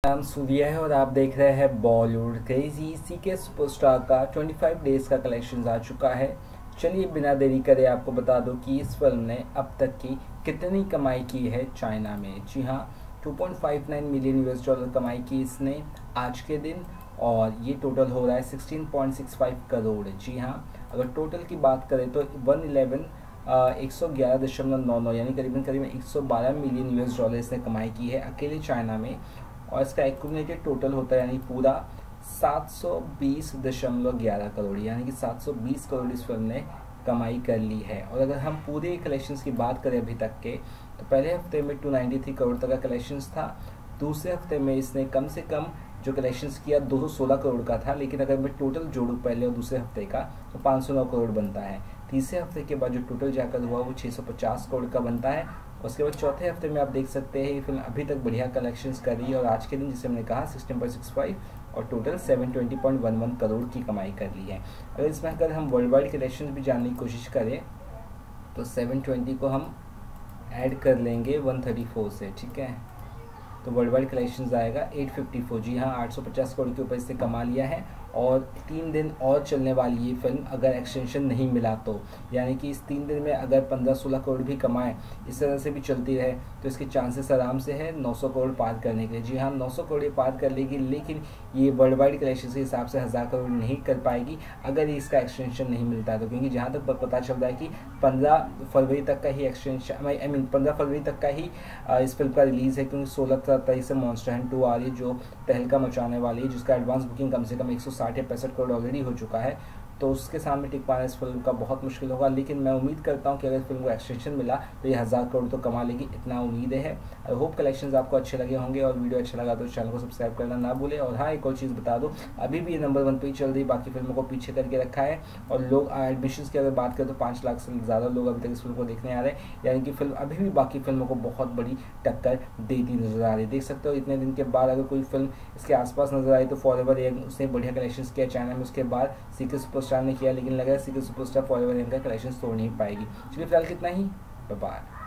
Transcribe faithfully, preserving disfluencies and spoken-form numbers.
नाम सूर्य है और आप देख रहे हैं बॉलीवुड क्रेजी। इसी के सुपरस्टार का पच्चीस डेज का कलेक्शन आ चुका है। चलिए बिना देरी करे आपको बता दूं कि इस फिल्म ने अब तक की कितनी कमाई की है चाइना में। जी हाँ, दो पॉइंट पाँच नौ मिलियन यूएस डॉलर कमाई की इसने आज के दिन, और ये टोटल हो रहा है सोलह पॉइंट छह पाँच करोड़। जी हाँ, अगर टोटल की बात करें तो वन इलेवन एक सौ ग्यारह दशमलव नौ नौ यानी करीबन करीबन एक सौ बारह मिलियन यूएस डॉलर इसने कमाई की है अकेले चाइना में। और इसका एक्यूमुलेटेड टोटल होता है यानी पूरा सात सौ बीस दशमलव ग्यारह करोड़, यानी कि सात सौ बीस करोड़ इस फिल्म ने कमाई कर ली है। और अगर हम पूरे कलेक्शंस की बात करें अभी तक के, तो पहले हफ्ते में दो सौ तिरानवे करोड़ तक का कलेक्शंस था। दूसरे हफ्ते में इसने कम से कम जो कलेक्शंस किया दो सौ सोलह करोड़ का था, लेकिन अगर मैं टोटल जोड़ूँ पहले और दूसरे हफ्ते का तो पाँच सौ नौ करोड़ बनता है। तीसरे हफ्ते के बाद जो टोटल जाकर हुआ वो छः सौ पचास करोड़ का बनता है। उसके बाद चौथे हफ्ते में आप देख सकते हैं ये फिल्म अभी तक बढ़िया कलेक्शंस कर रही है, और आज के दिन जिसे हमने कहा सोलह पॉइंट छह पाँच और टोटल सात सौ बीस पॉइंट एक एक करोड़ की कमाई कर ली है। अगर इसमें अगर हम वर्ल्ड वाइड कलेक्शंस भी जानने की कोशिश करें तो सात सौ बीस को हम ऐड कर लेंगे एक सौ चौंतीस से, ठीक है, तो वर्ल्ड वाइड कलेक्शंस आएगा आठ सौ चौवन। जी हाँ, आठ सौ पचास करोड़ के ऊपर इससे कमा लिया है। और तीन दिन और चलने वाली ये फिल्म अगर एक्सटेंशन नहीं मिला तो, यानी कि इस तीन दिन में अगर पंद्रह सोलह करोड़ भी कमाए, इस तरह से भी चलती रहे तो इसके चांसेस आराम से है नौ सौ करोड़ पार करने के लिए। जी हाँ, नौ सौ करोड़ ये पार कर लेगी, लेकिन ये वर्ल्ड वाइड कलेक्शन के हिसाब से हज़ार करोड़ नहीं कर पाएगी अगर इसका एक्सटेंशन नहीं मिलता है तो। क्योंकि जहाँ तक पता चल रहा है कि पंद्रह फरवरी तक का ही एक्सटेंशन, आई मीन पंद्रह फरवरी तक का ही इस फिल्म का रिलीज़ है, क्योंकि सोलह तारीख से मॉन्स्टर हंट टू आ रही है जो तहलका मचाने वाली है, जिसका एडवांस बुकिंग कम से कम एक सौ साठ या पैंसठ करोड़ ऑलरेडी हो चुका है। तो उसके सामने टिक पाना इस फिल्म का बहुत मुश्किल होगा, लेकिन मैं उम्मीद करता हूं कि अगर फिल्म को एक्सटेंशन मिला तो ये हज़ार करोड़ तो कमा लेगी, इतना उम्मीद है। आई होप कलेक्शंस आपको अच्छे लगे होंगे, और वीडियो अच्छा लगा तो चैनल को सब्सक्राइब करना ना भूलें। और हाँ, एक और चीज़ बता दूं, अभी भी ये नंबर वन पे ही चल रही, बाकी फिल्मों को पीछे करके रखा है। और लोग एडमिशन की अगर बात करें तो पाँच लाख से ज़्यादा लोग अभी तक इस फिल्म को देखने आ रहे हैं, यानी कि फिल्म अभी भी बाकी फिल्मों को बहुत बड़ी टक्कर देती नजर आ रही है। देख सकते हो इतने दिन के बाद अगर कोई फिल्म इसके आसपास नजर आई तो फॉरएवर यंग उसने बढ़िया कलेक्शन किया चाइना में, उसके बाद सीक्रेट सुपरस्टार ने किया, लेकिन लगा सीक्रेट सुपरस्टार फॉरएवर यंग का कलेक्शन तोड़ नहीं पाएगी। चलिए फिलहाल कितना ही, बाय बाय।